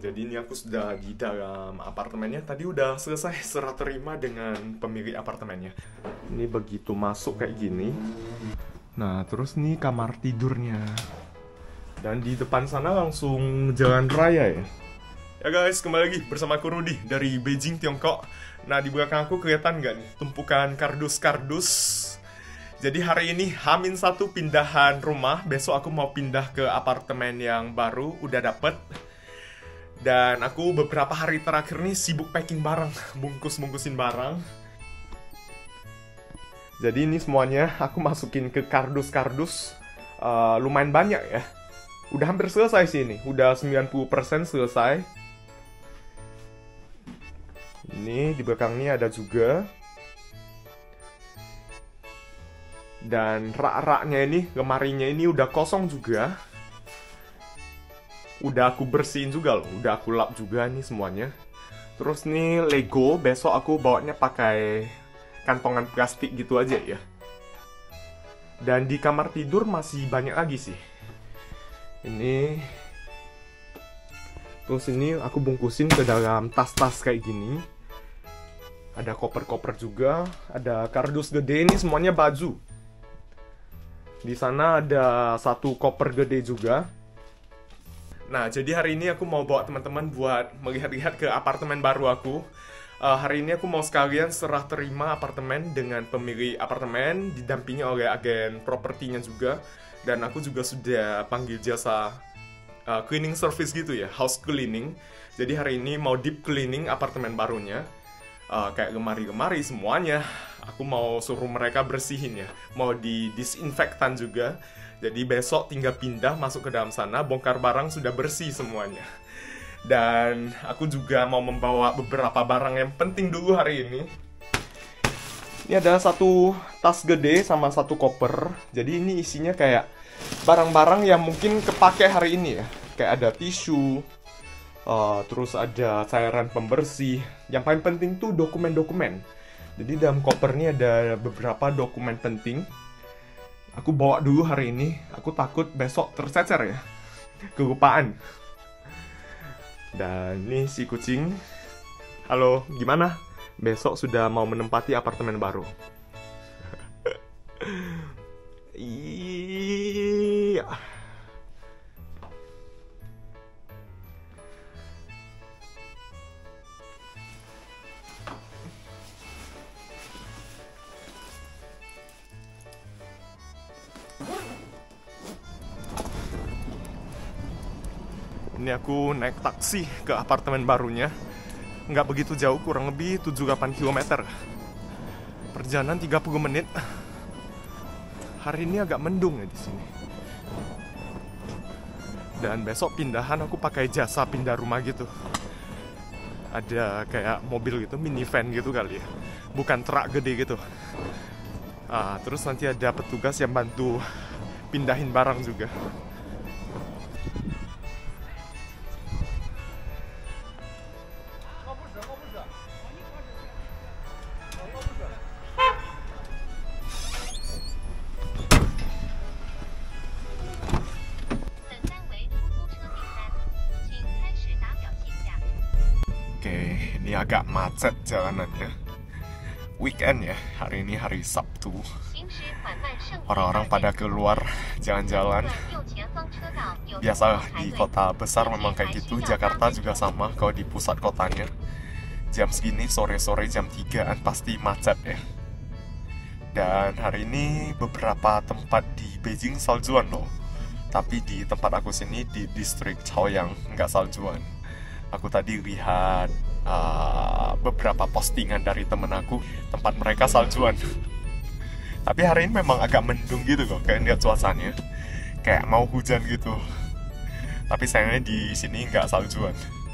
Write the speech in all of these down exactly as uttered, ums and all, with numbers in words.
Jadi ini aku sudah di dalam apartemennya. Tadi udah selesai serah terima dengan pemilik apartemennya. Ini begitu masuk kayak gini. Nah, terus nih kamar tidurnya. Dan di depan sana langsung jalan raya ya. Ya guys, kembali lagi bersama aku Rudy dari Beijing, Tiongkok. Nah, di belakang aku kelihatan nggak nih tumpukan kardus-kardus. Jadi hari ini Hamin satu pindahan rumah. Besok aku mau pindah ke apartemen yang baru, udah dapet. Dan aku beberapa hari terakhir nih sibuk packing barang, bungkus-bungkusin barang. Jadi ini semuanya aku masukin ke kardus-kardus. uh, Lumayan banyak ya. Udah hampir selesai sih ini, udah sembilan puluh persen selesai. Ini di belakang ini ada juga. Dan rak-raknya ini, lemarinya ini udah kosong juga. Udah aku bersihin juga loh, udah aku lap juga nih semuanya. Terus nih Lego, besok aku bawanya pakai kantongan plastik gitu aja ya. Dan di kamar tidur masih banyak lagi sih. Ini. Terus ini aku bungkusin ke dalam tas-tas kayak gini. Ada koper-koper juga, ada kardus gede, ini semuanya baju. Di sana ada satu koper gede juga. Nah, jadi hari ini aku mau bawa teman-teman buat melihat-lihat ke apartemen baru aku. Uh, hari ini aku mau sekalian serah terima apartemen dengan pemilik apartemen, didampingi oleh agen propertinya juga. Dan aku juga sudah panggil jasa uh, cleaning service gitu ya, house cleaning. Jadi hari ini mau deep cleaning apartemen barunya. Uh, kayak lemari-lemari semuanya. Aku mau suruh mereka bersihin ya. Mau di disinfektan juga. Jadi besok tinggal pindah masuk ke dalam sana, bongkar barang sudah bersih semuanya. Dan aku juga mau membawa beberapa barang yang penting dulu hari ini. Ini ada satu tas gede sama satu koper. Jadi ini isinya kayak barang-barang yang mungkin kepake hari ini ya. Kayak ada tisu, uh, terus ada cairan pembersih. Yang paling penting tuh dokumen-dokumen. Jadi dalam koper ini ada beberapa dokumen penting. Aku bawa dulu hari ini, aku takut besok tercecer ya, kelupaan. Dan ini si kucing. Halo, gimana? Besok sudah mau menempati apartemen baru. Iya. Ini aku naik taksi ke apartemen barunya. Nggak begitu jauh, kurang lebih tujuh delapan kilometer. Perjalanan tiga puluh menit. Hari ini agak mendung ya di sini. Dan besok pindahan aku pakai jasa pindah rumah gitu. Ada kayak mobil gitu, minivan gitu kali ya. Bukan truk gede gitu. Ah, terus nanti ada petugas yang bantu pindahin barang juga. Oke, ini agak macet jalanannya. Weekend ya, hari ini hari Sabtu. Orang-orang pada keluar jalan-jalan. Biasa di kota besar memang kayak gitu. Jakarta juga sama kalau di pusat kotanya. Jam segini sore-sore jam tigaan pasti macet ya. Dan hari ini beberapa tempat di Beijing saljuan loh. Tapi di tempat aku sini di distrik Chaoyang nggak saljuan. Aku tadi lihat uh, beberapa postingan dari temen aku, tempat mereka saljuan. Tapi hari ini memang agak mendung gitu kok, kayak lihat cuacanya. Kayak mau hujan gitu. Tapi sayangnya di sini nggak saljuan.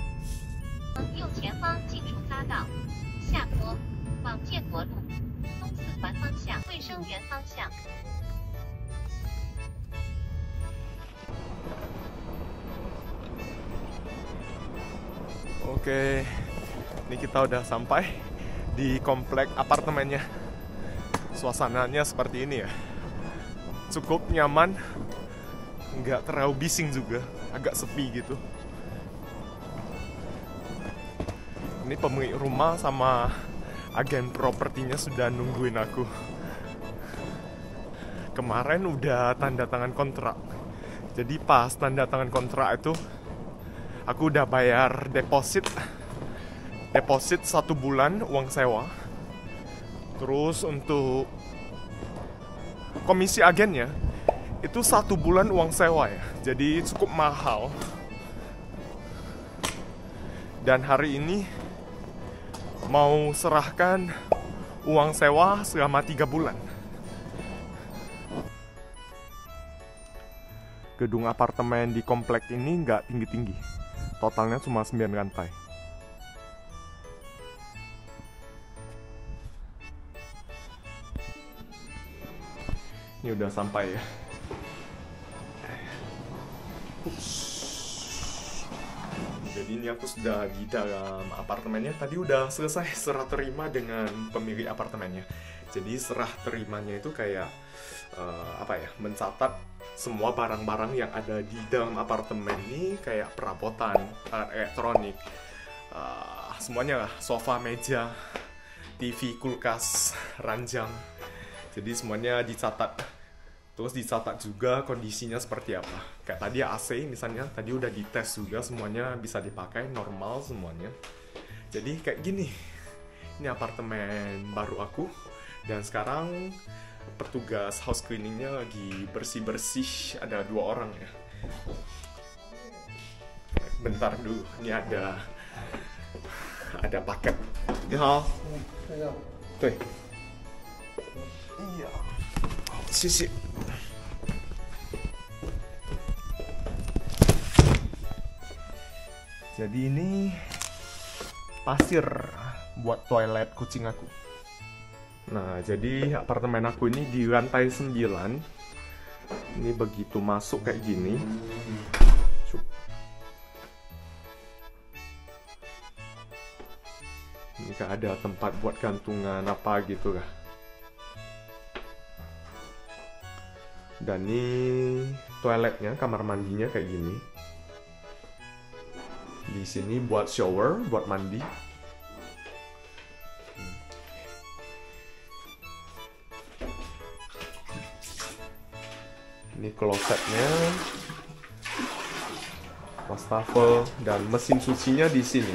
Oke, ini kita udah sampai di komplek apartemennya. Suasananya seperti ini ya. Cukup nyaman, nggak terlalu bising juga, agak sepi gitu. Ini pemilik rumah sama agen propertinya sudah nungguin aku. Kemarin udah tanda tangan kontrak. Jadi pas tanda tangan kontrak itu, aku udah bayar deposit. Deposit satu bulan uang sewa. Terus untuk komisi agennya, itu satu bulan uang sewa ya. Jadi cukup mahal. Dan hari ini mau serahkan uang sewa selama tiga bulan. Gedung apartemen di komplek ini nggak tinggi-tinggi. Totalnya cuma sembilan lantai. Ini udah sampai ya. Ups. Jadi ini aku sudah di dalam apartemennya. Tadi udah selesai serah terima dengan pemilik apartemennya. Jadi serah terimanya itu kayak uh, apa ya? Mencatat semua barang-barang yang ada di dalam apartemen ini, kayak perabotan, alat elektronik, uh, semuanya lah, sofa, meja, T V, kulkas, ranjang. Jadi semuanya dicatat. Terus dicatat juga kondisinya seperti apa. Kayak tadi A C misalnya, tadi udah dites juga, semuanya bisa dipakai, normal semuanya. Jadi kayak gini. Ini apartemen baru aku. Dan sekarang petugas house cleaningnya lagi bersih-bersih. Ada dua orang ya. Bentar dulu, ini ada Ada paket. Ni hao. Tuh. Iya. Sisi. Jadi ini pasir buat toilet kucing aku. Nah, jadi apartemen aku ini di lantai sembilan. Ini begitu masuk kayak gini. Cuk. Ini kan ada tempat buat gantungan apa gitu lah. Dan ini toiletnya, kamar mandinya kayak gini. Di sini buat shower, buat mandi. Ini klosetnya, wastafel, dan mesin cucinya di sini.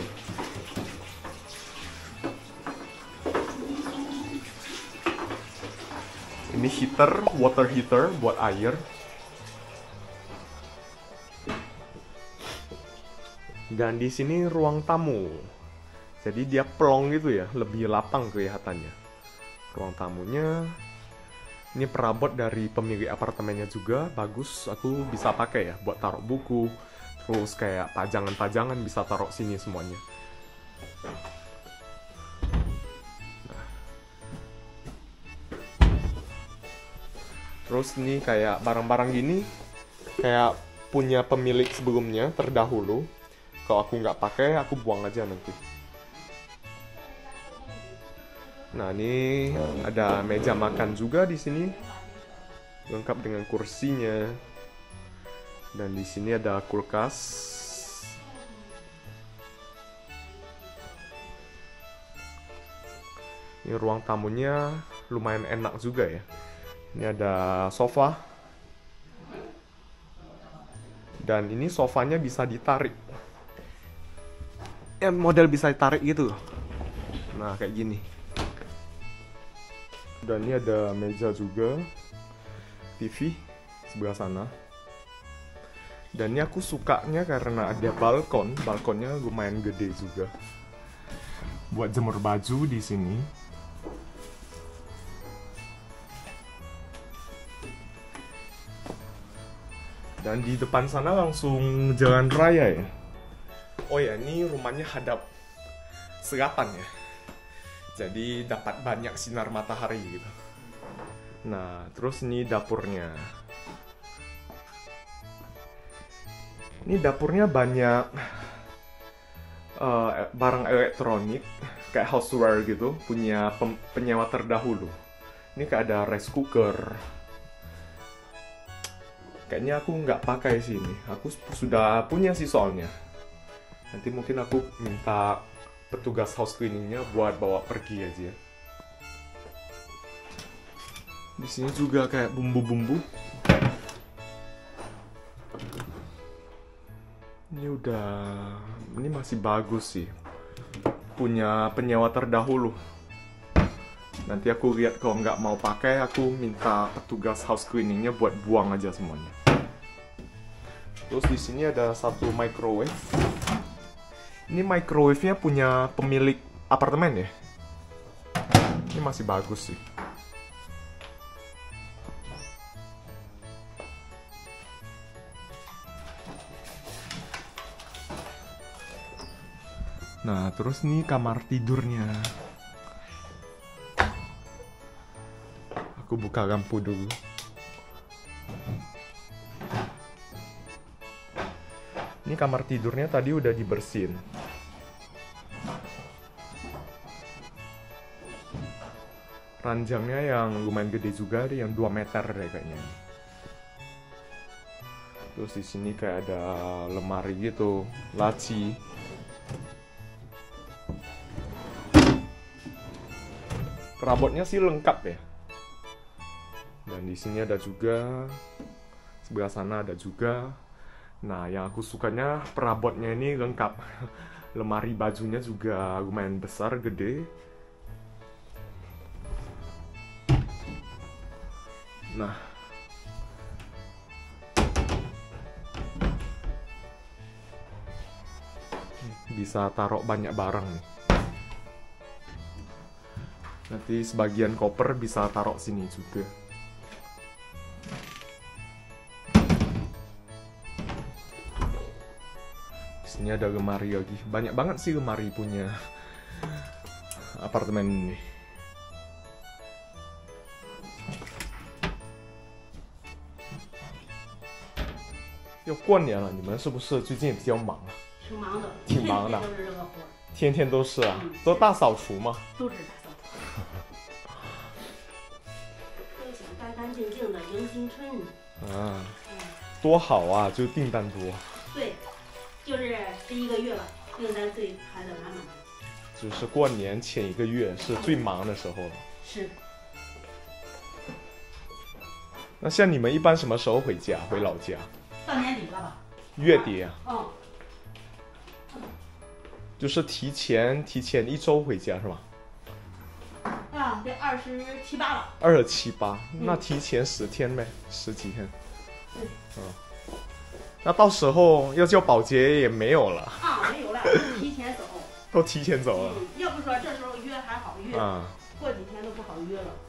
Ini heater, water heater buat air. Dan di sini ruang tamu. Jadi dia plong gitu ya, lebih lapang kelihatannya. Ruang tamunya. Ini perabot dari pemilik apartemennya juga, bagus. Aku bisa pakai ya buat taruh buku. Terus kayak pajangan-pajangan bisa taruh sini semuanya. Nah. Terus ini kayak barang-barang gini kayak punya pemilik sebelumnya terdahulu. Kalau aku nggak pakai, aku buang aja nanti. Nah, ini ada meja makan juga di sini, lengkap dengan kursinya. Dan di sini ada kulkas. Ini ruang tamunya lumayan enak juga ya. Ini ada sofa. Dan ini sofanya bisa ditarik. Ya, model bisa ditarik gitu. Nah, kayak gini. Dan ini ada meja juga, T V sebelah sana. Dan ini aku sukanya karena ada balkon, balkonnya lumayan gede juga. Buat jemur baju di sini. Dan di depan sana langsung jalan raya ya. Oh ya, ini rumahnya hadap selatan ya. Jadi dapat banyak sinar matahari gitu. Nah, terus ini dapurnya. Ini dapurnya banyak uh, barang elektronik kayak houseware gitu, punya penyewa terdahulu. Ini kayak ada rice cooker. Kayaknya aku nggak pakai sini. Aku sudah punya sih soalnya. Nanti mungkin aku minta petugas house cleaningnya buat bawa pergi aja. Di sini juga kayak bumbu-bumbu. Ini udah, ini masih bagus sih. Punya penyewa terdahulu. Nanti aku lihat kalau nggak mau pakai, aku minta petugas house cleaningnya buat buang aja semuanya. Terus di sini ada satu microwave. Ini microwave-nya punya pemilik apartemen ya. Ini masih bagus sih. Nah, terus nih kamar tidurnya. Aku buka lampu dulu. Ini kamar tidurnya tadi udah dibersihin. Ranjangnya yang lumayan gede juga, yang dua meter deh kayaknya. Terus di sini kayak ada lemari gitu, laci. Perabotnya sih lengkap ya. Dan di sini ada juga, sebelah sana ada juga. Nah, yang aku sukanya perabotnya ini lengkap. Lemari bajunya juga lumayan besar, gede. Nah, bisa taruh banyak barang nih. Nanti sebagian koper bisa taruh sini juga. Di sini ada lemari lagi. Banyak banget sih lemari punya apartemen ini.要过年了，你们是不是最近比较忙啊？ 挺忙的， 挺忙的天天都是这个活儿， 天天都是啊， 嗯都大扫除吗？ 都是大扫除，都想干干净净的迎新春。 啊， 嗯， 多好啊，就订单多， 对，就是这一个月了，订单最排的满满的。 就是过年前一个月是最忙的时候了。 是， 那像你们一般什么时候回家？回老家？ 到年底了吧？ 月底啊， 嗯， 就是提前提前一周回家是吧？ 啊，得二十七八了。 二七八，那提前十天呗，十几天。 对。 嗯，那到时候要叫保洁也没有了， 啊，没有了，提前走。 都提前走了。 嗯，要不说这时候约还好约， 啊， 过几天都不好约了。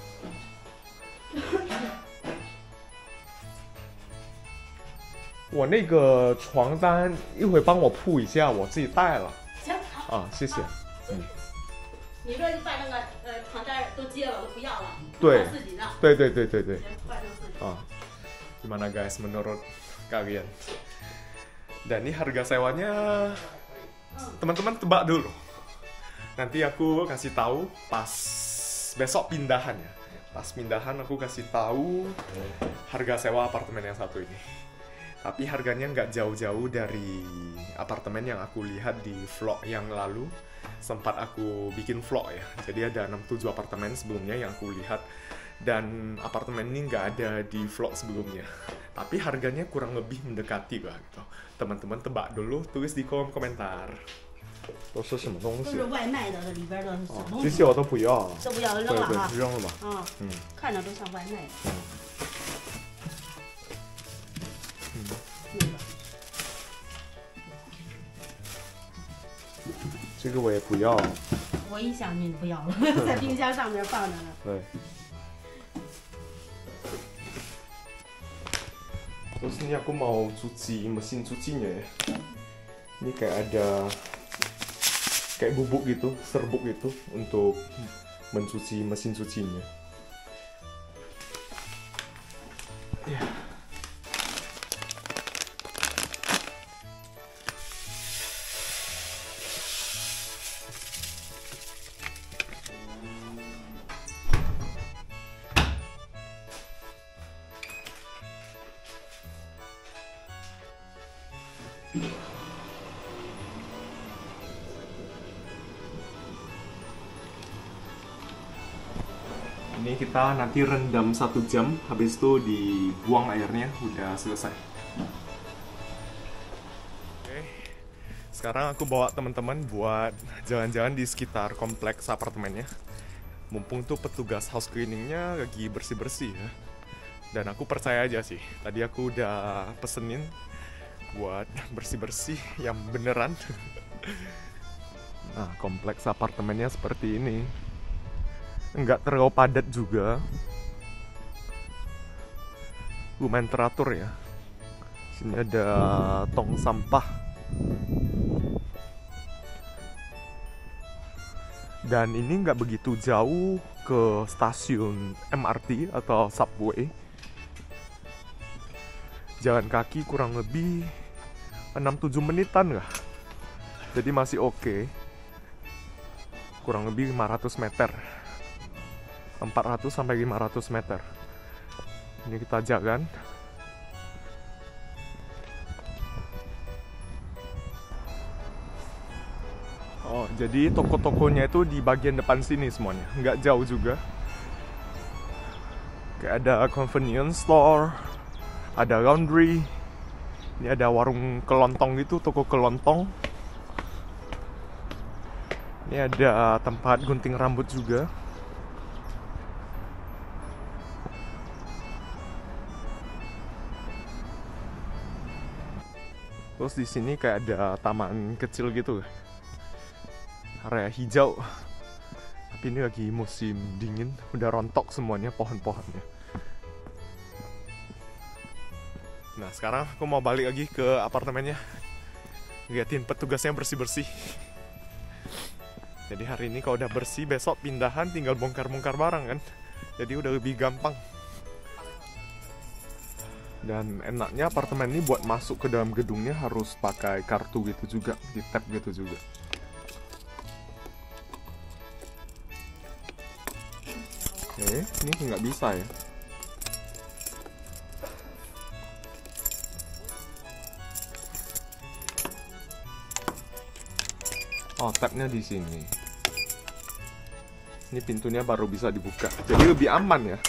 我那个床单一会帮我铺一下，我自己带了。 行，好。 啊，谢谢。嗯， 你说就把那个呃床单都接了，都不要了， 对换自己的， 对对对对对。 行，换成自己的。 Ah, gimana guys menurut kalian? Dan ini harga sewanya teman-teman tebak dulu. Nanti aku kasih tahu pas besok pindahan ya. Pas pindahan aku kasih tahu harga sewa apartemen yang satu ini. Tapi harganya nggak jauh-jauh dari apartemen yang aku lihat di vlog yang lalu. Sempat aku bikin vlog ya. Jadi ada enam tujuh apartemen sebelumnya yang aku lihat. Dan apartemen ini nggak ada di vlog sebelumnya. Tapi harganya kurang lebih mendekati lah gitu. Teman-teman tebak dulu, tulis di kolom komentar. 都是什么东西？ 都是外卖的，这里边的小哦， 东西这些我都不要， 都不要对扔了哈对，。扔了吧。 啊， 嗯看着都像外卖。 嗯嗯， 那个这个我也不要。 我一想你不要了，在冰箱上面放着呢。 对。Terus ini aku mau cuci mesin cucinya ya. Ini kayak ada kayak bubuk gitu, serbuk gitu untuk mencuci mesin cucinya. Ya. Ini kita nanti rendam satu jam, habis itu dibuang airnya, udah selesai. Oke, sekarang aku bawa teman-teman buat jalan-jalan di sekitar kompleks apartemennya. Mumpung tuh petugas house cleaningnya lagi bersih-bersih ya. Dan aku percaya aja sih, tadi aku udah pesenin buat bersih-bersih yang beneran. Nah, kompleks apartemennya seperti ini. Nggak terlalu padat juga, lumayan teratur ya. Sini ada tong sampah, dan ini nggak begitu jauh ke stasiun M R T atau subway. Jalan kaki kurang lebih enam tujuh menitan lah, jadi masih oke. Kurang lebih lima ratus meter, empat ratus sampai lima ratus meter. Ini kita jalan. Oh, jadi toko-tokonya itu di bagian depan sini semuanya, nggak jauh juga. Kayak ada convenience store, ada laundry. Ini ada warung kelontong gitu, toko kelontong. Ini ada tempat gunting rambut juga. Terus di sini kayak ada taman kecil gitu, area hijau. Tapi ini lagi musim dingin, udah rontok semuanya pohon-pohonnya. Nah, sekarang aku mau balik lagi ke apartemennya, liatin petugasnya bersih-bersih. Jadi hari ini kalau udah bersih, besok pindahan tinggal bongkar-bongkar barang kan. Jadi udah lebih gampang. Dan enaknya apartemen ini buat masuk ke dalam gedungnya harus pakai kartu gitu juga, di tap gitu juga. Oke, ini nggak bisa ya. Oh, tapnya di sini. Ini pintunya baru bisa dibuka, jadi lebih aman ya.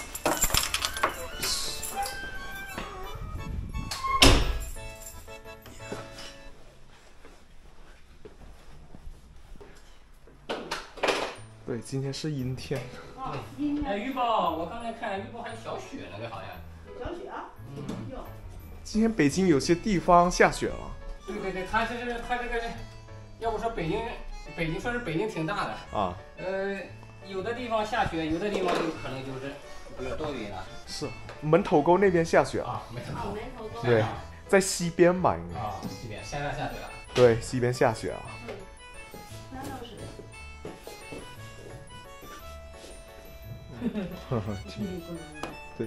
对，今天是阴天。 哦，阴哎， 天预报我刚才看预报还有小雪呢，这好像。 小雪啊， 嗯， 哟， 今天北京有些地方下雪了。 对对对，它这是它这个，要不说北京，北京说是北京挺大的啊。 呃，有的地方下雪，有的地方就可能就是不是多云了。 是门头沟那边下雪啊，没看啊， 到。 门头沟。 对，在西边吧，应该。 啊，西边山上下雪了。 对，西边下雪了。 嗯，那倒是。 呵呵，对.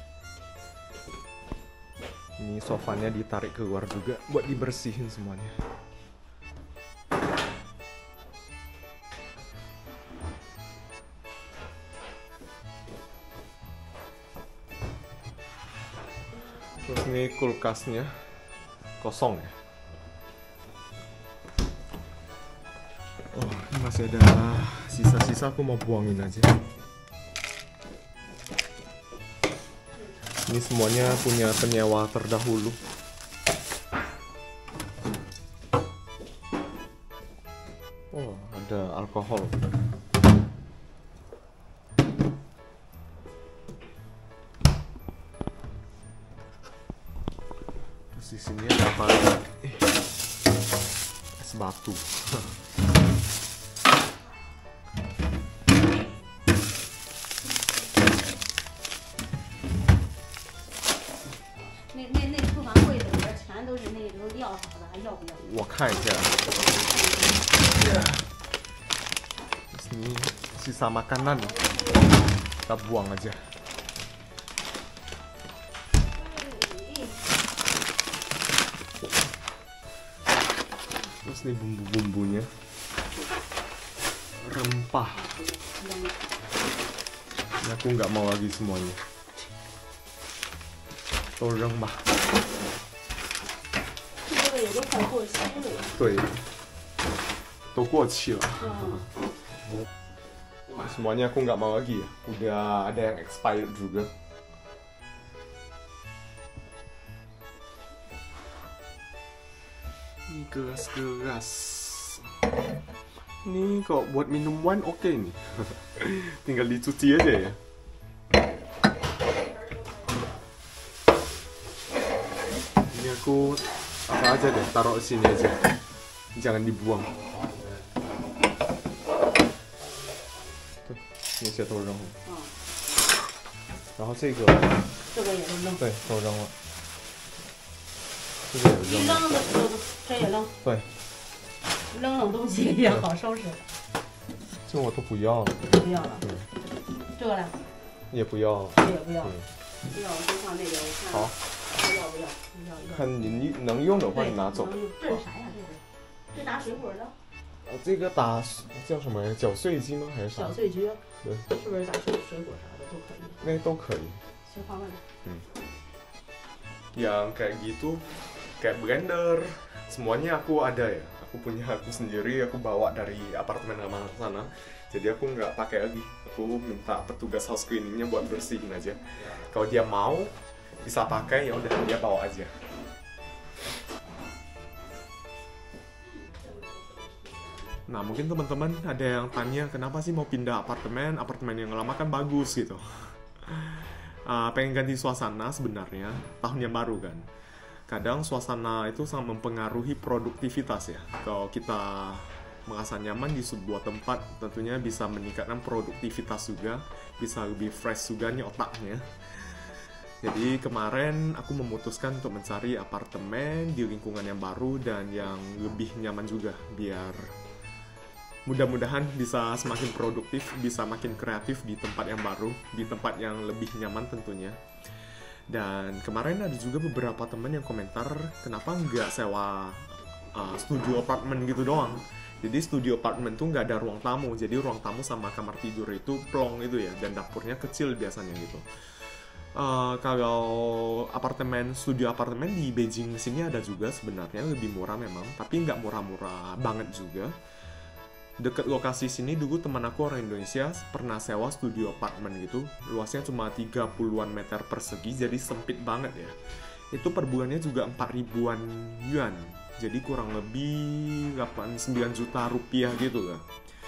Ini sofanya ditarik keluar juga buat dibersihin semuanya. Terus ini kulkasnya kosong ya. Oh, ini masih ada sisa-sisa, aku mau buangin aja. Ini semuanya punya penyewa terdahulu. Oh, ada alkohol. Terus di sini ada apa? Eh, es batu. 我看一下。Ini sisa makanan, kita buang aja. Terus nih bumbu-bumbunya, rempah. Ini aku nggak mau lagi semuanya. Tolong bah. 这个有个快过期了。 对，都过期了。 嗯。 我 Semuanya aku nggak mau lagi ya. Udah ada yang expired juga. Ini gelas-gelas. Ini kok buat minum wine oke nih. Tinggal dicuci aja ya. Ini aku apa aja deh, taruh sini aja. Jangan dibuang. Tuh, ini saya tolong. 然后这个， 这个也是扔， 对，都扔了。这个也一扔了。 扔的时候这也扔， 对， 扔冷东西也好收拾。 这我都不要了， 不要了， 嗯， 这个嘞， 也不要了。 这也不要。 嗯， 不要，我先放那个，我看好， 还要不要？要要。 看你能用的话对， 你拿走。 能用这是啥呀？这是这打水果的呃，这个打叫什么呀？搅碎机吗？还是啥搅？碎机， 对， 是不是打水水果啥的都可以？ 那都可以。 先放外面。 Yang kayak gitu, kayak blender, semuanya aku ada ya. Aku punya aku sendiri, aku bawa dari apartemen lama sana. Jadi aku nggak pakai lagi. Aku minta petugas house cleaningnya buat bersihin aja. Kalau dia mau, bisa pakai, ya udah dia bawa aja. Nah, mungkin teman-teman ada yang tanya kenapa sih mau pindah apartemen? Apartemen yang lama kan bagus gitu. Uh, pengen ganti suasana sebenarnya, tahun yang baru kan. Kadang suasana itu sangat mempengaruhi produktivitas ya. Kalau kita merasa nyaman di sebuah tempat, tentunya bisa meningkatkan produktivitas juga, bisa lebih fresh juga nih otaknya. Jadi kemarin aku memutuskan untuk mencari apartemen di lingkungan yang baru dan yang lebih nyaman juga, biar mudah-mudahan bisa semakin produktif, bisa makin kreatif di tempat yang baru, di tempat yang lebih nyaman tentunya. Dan kemarin ada juga beberapa teman yang komentar, kenapa nggak sewa uh, studio apartemen gitu doang. Jadi studio apartemen tuh nggak ada ruang tamu, jadi ruang tamu sama kamar tidur itu plong gitu ya, dan dapurnya kecil biasanya gitu. Uh, kalau apartemen, studio apartemen di Beijing sini ada juga sebenarnya, lebih murah memang, tapi nggak murah-murah banget juga. Dekat lokasi sini dulu teman aku orang Indonesia pernah sewa studio apartemen gitu, luasnya cuma tiga puluhan meter persegi, jadi sempit banget ya. Itu per bulannya juga empat ribuan yuan, jadi kurang lebih delapan sembilan juta rupiah gitu lah.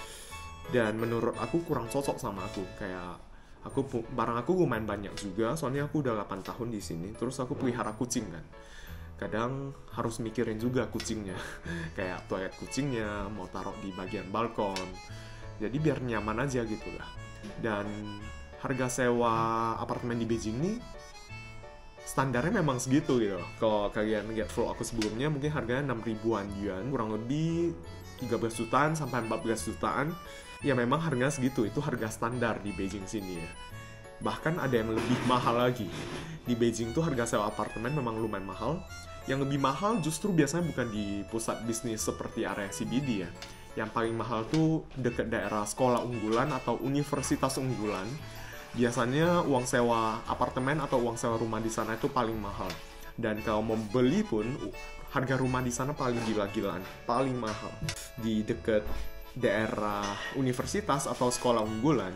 Dan menurut aku kurang cocok sama aku, kayak aku barang aku lumayan banyak juga, soalnya aku udah delapan tahun di sini, terus aku pelihara kucing kan. Kadang harus mikirin juga kucingnya, kayak toilet kucingnya mau taruh di bagian balkon, jadi biar nyaman aja gitu lah. Dan harga sewa apartemen di Beijing nih standarnya memang segitu gitu. Kalau kalian lihat vlog aku sebelumnya, mungkin harganya enam ribuan yuan, kurang lebih tiga belas jutaan sampai empat belas jutaan. Ya memang harganya segitu, itu harga standar di Beijing sini ya. Bahkan ada yang lebih mahal lagi. Di Beijing tuh harga sewa apartemen memang lumayan mahal. Yang lebih mahal justru biasanya bukan di pusat bisnis seperti area C B D ya. Yang paling mahal tuh dekat daerah sekolah unggulan atau universitas unggulan. Biasanya uang sewa apartemen atau uang sewa rumah di sana itu paling mahal. Dan kalau mau beli pun, harga rumah di sana paling gila-gilaan, paling mahal. Di dekat daerah universitas atau sekolah unggulan,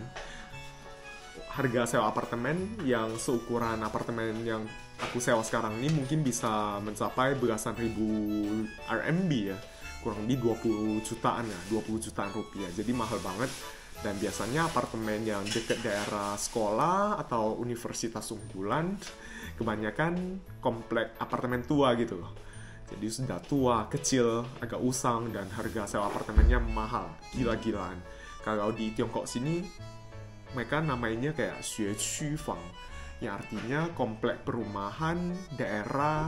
harga sewa apartemen yang seukuran apartemen yang aku sewa sekarang ini mungkin bisa mencapai belasan ribu R M B ya, kurang lebih dua puluh jutaan ya, dua puluh jutaan rupiah, jadi mahal banget. Dan biasanya apartemen yang dekat daerah sekolah atau universitas unggulan kebanyakan komplek apartemen tua gitu loh, jadi sudah tua, kecil, agak usang, dan harga sewa apartemennya mahal, gila-gilaan. Kalau di Tiongkok sini mereka namanya kayak xue qu fang, yang artinya komplek perumahan daerah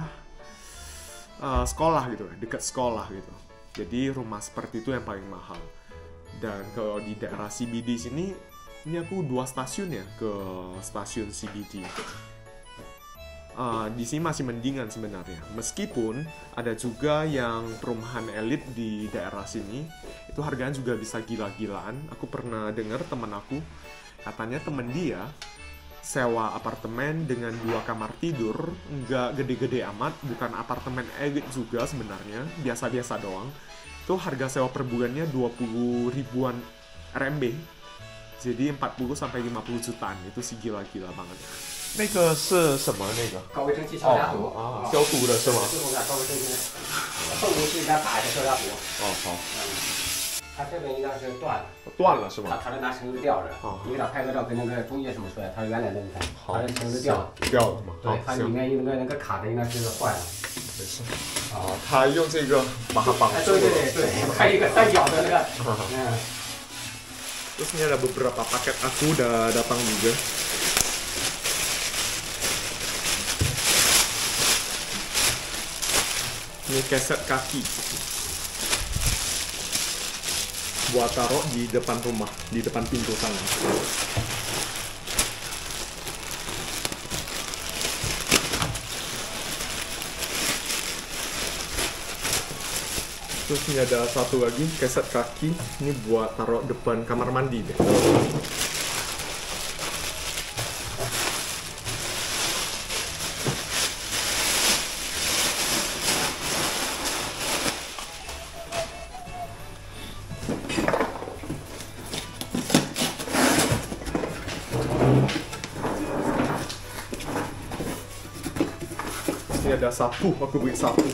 uh, sekolah gitu, dekat sekolah gitu. Jadi rumah seperti itu yang paling mahal. Dan kalau di daerah C B D sini, ini aku dua stasiun ya ke stasiun C B D. Uh, di sini masih mendingan sebenarnya. Meskipun ada juga yang perumahan elit di daerah sini, itu harganya juga bisa gila-gilaan. Aku pernah dengar teman aku, katanya temen dia sewa apartemen dengan dua kamar tidur, nggak gede-gede amat, bukan apartemen elit juga sebenarnya, biasa-biasa doang. Itu harga sewa per bulannya dua puluh ribuan R M B. Jadi empat puluh sampai lima puluh jutaan itu sih gila-gila banget. 那个是什么？那个高维生气消杀毒啊，消毒的是吗？ 最后加高维生气，后面是应该打一下消杀毒。 哦，好， 它这个应该是断了， 断了是吗？ 它它是拿绳子吊着。 哦你给它拍个照，跟那个中介什么说呀？它是原来的，你看，它是绳子吊的。 掉了吗？ 对，它里行， 面应该那个卡的应该是坏了。 没事。啊，他用这个把它绑哎， 住了。 对对对对，还有一个三角的那个，嗯。 Terus ini ada beberapa paket aku udah datang juga. Ini keset kaki buat taruh di depan rumah, di depan pintu sana. Terus ini ada satu lagi keset kaki, ini buat taruh depan kamar mandi deh. Ini ada sapu, aku beli sapu.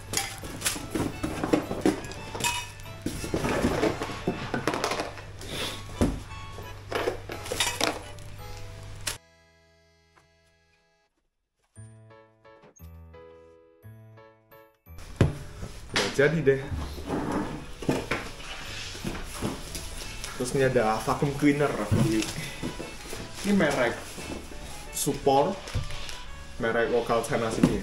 Jadi deh. Terus ini ada vacuum cleaner aku beli. Ini merek Supor, merek lokal China sini.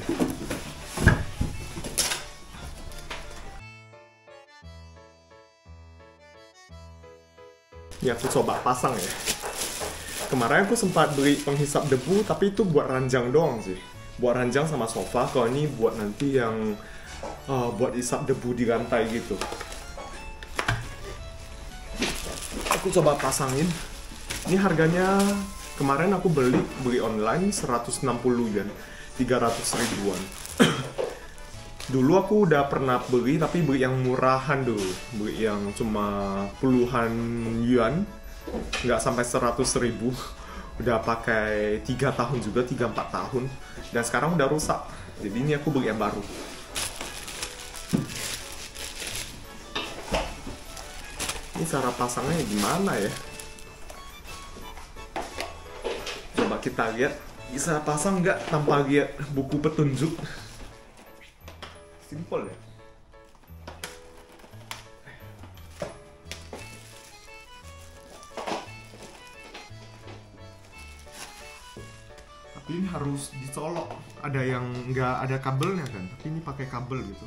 Ini aku coba pasang ya. Kemarin aku sempat beli penghisap debu, tapi itu buat ranjang doang sih. Buat ranjang sama sofa. Kalau ini buat nanti yang Uh, buat isap debu di lantai gitu. Aku coba pasangin. Ini harganya kemarin aku beli beli online seratus enam puluh yen, tiga ratus ribuan. Dulu aku udah pernah beli tapi beli yang murahan dulu, beli yang cuma puluhan yuan, nggak sampai seratus ribu. Udah pakai tiga tahun juga, tiga empat tahun, dan sekarang udah rusak. Jadi ini aku beli yang baru. Ini cara pasangnya gimana ya? Coba kita lihat bisa pasang nggak tanpa lihat buku petunjuk. Simple ya. Tapi ini harus dicolok. Ada yang nggak ada kabelnya kan? Tapi ini pakai kabel gitu.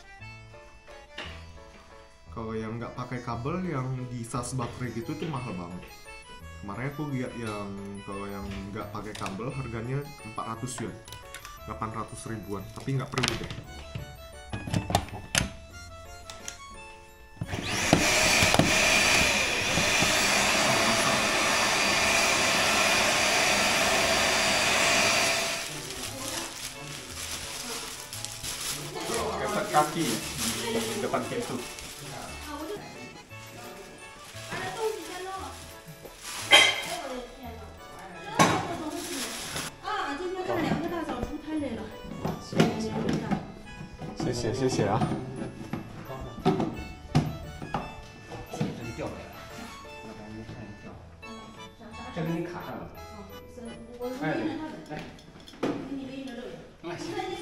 Kalau yang nggak pakai kabel yang di cas baterai gitu tuh mahal banget. Kemarin aku lihat yang kalau yang nggak pakai kabel harganya empat ratus yuan, delapan ratus ribuan, tapi nggak perlu deh. Keset kaki di depan pintu.谢谢谢谢啊。 这给你卡上了。哎，来，来，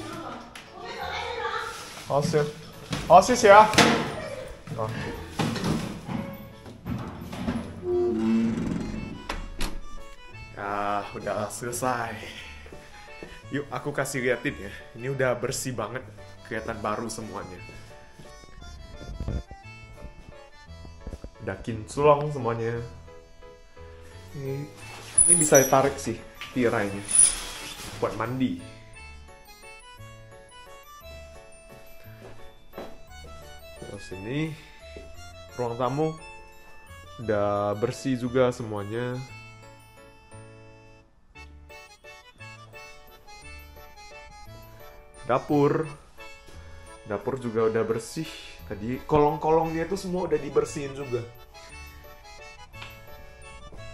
好，行，好，谢谢啊。啊。Ah, udah selesai. Yuk, aku kasih liatin ya. Ini udah bersih banget, kelihatan baru semuanya. Udah kinclong semuanya. Ini, ini bisa ditarik sih tirainya buat mandi. Terus ini ruang tamu udah bersih juga semuanya. Dapur, dapur juga udah bersih. Tadi kolong-kolongnya itu semua udah dibersihin juga.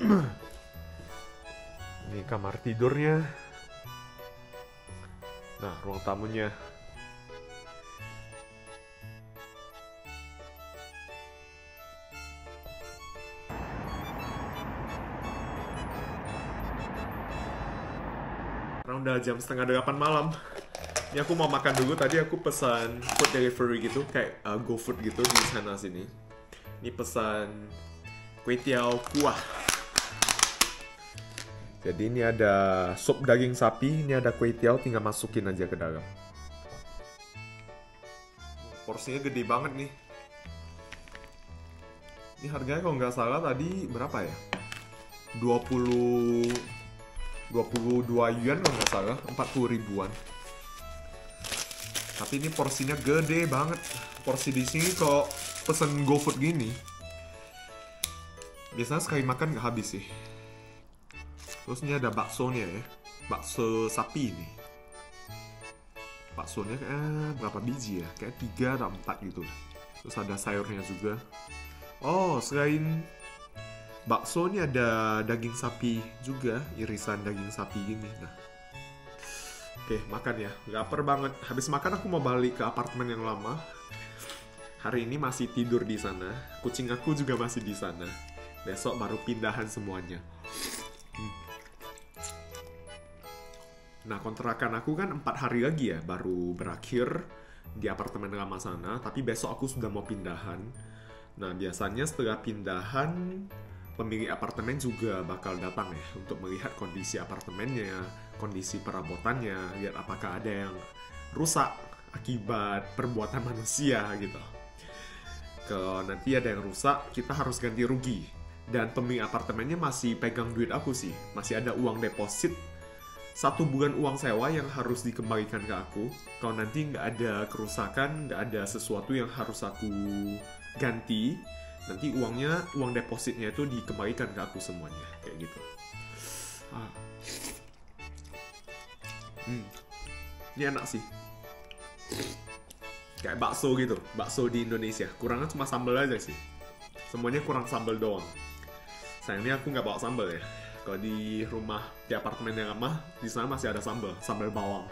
Ini kamar tidurnya. Nah, ruang tamunya. Sekarang udah jam setengah delapan malam. Ini aku mau makan dulu. Tadi aku pesan food delivery gitu, kayak uh, GoFood gitu di sana sini. Ini pesan kue tiaw kuah. Jadi ini ada sup daging sapi, ini ada kue tiaw, tinggal masukin aja ke dalam. Porsinya gede banget nih. Ini harganya kalau nggak salah tadi berapa ya? dua puluh dua yuan kalau nggak salah, empat puluh ribuan. Tapi ini porsinya gede banget. Porsi di sini kok pesen GoFood gini, biasanya sekali makan nggak habis sih. Terus ini ada baksonya ya, bakso sapi ini. Baksonya kayak berapa biji ya? Kayak tiga atau empat gitu. Terus ada sayurnya juga. Oh, selain bakso ini ada daging sapi juga, irisan daging sapi gini. Nah, oke, makan ya. Lapar banget. Habis makan aku mau balik ke apartemen yang lama. Hari ini masih tidur di sana. Kucing aku juga masih di sana. Besok baru pindahan semuanya. Hmm. Nah, kontrakan aku kan empat hari lagi ya, baru berakhir di apartemen lama sana. Tapi besok aku sudah mau pindahan. Nah, biasanya setelah pindahan, pemilik apartemen juga bakal datang ya untuk melihat kondisi apartemennya, kondisi perabotannya, lihat apakah ada yang rusak akibat perbuatan manusia gitu. Kalau nanti ada yang rusak, kita harus ganti rugi. Dan pemilik apartemennya masih pegang duit aku sih, masih ada uang deposit satu bulan uang sewa yang harus dikembalikan ke aku. Kalau nanti nggak ada kerusakan, nggak ada sesuatu yang harus aku ganti, nanti uangnya, uang depositnya itu dikembalikan ke aku semuanya, kayak gitu. Ah. Hmm. Ini enak sih. Kayak bakso gitu, bakso di Indonesia. Kurangnya cuma sambal aja sih. Semuanya kurang sambal doang. Sayangnya aku nggak bawa sambal ya. Kalau di rumah, di apartemen yang lama, di sana masih ada sambal, sambal bawang.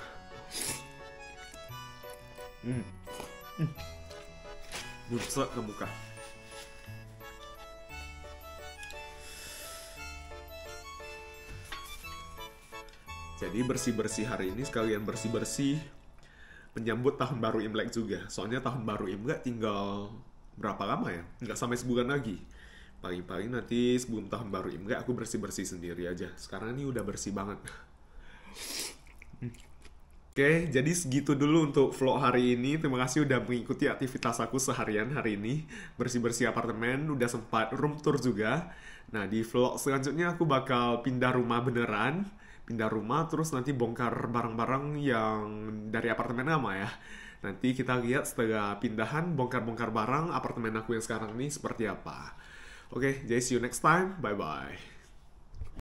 Hmm. Hmm. Nyusek ke muka. Jadi bersih-bersih hari ini sekalian bersih-bersih menyambut tahun baru Imlek juga. Soalnya tahun baru Imlek tinggal berapa lama ya? Nggak sampai sebulan lagi. Paling-paling nanti sebelum tahun baru Imlek aku bersih-bersih sendiri aja. Sekarang ini udah bersih banget. Oke, jadi segitu dulu untuk vlog hari ini. Terima kasih udah mengikuti aktivitas aku seharian hari ini. Bersih-bersih apartemen, udah sempat room tour juga. Nah, di vlog selanjutnya aku bakal pindah rumah beneran. Pindah rumah, terus nanti bongkar barang-barang yang dari apartemen lama ya. Nanti kita lihat setelah pindahan, bongkar-bongkar barang apartemen aku yang sekarang ini seperti apa. Oke, jadi see you next time. Bye-bye.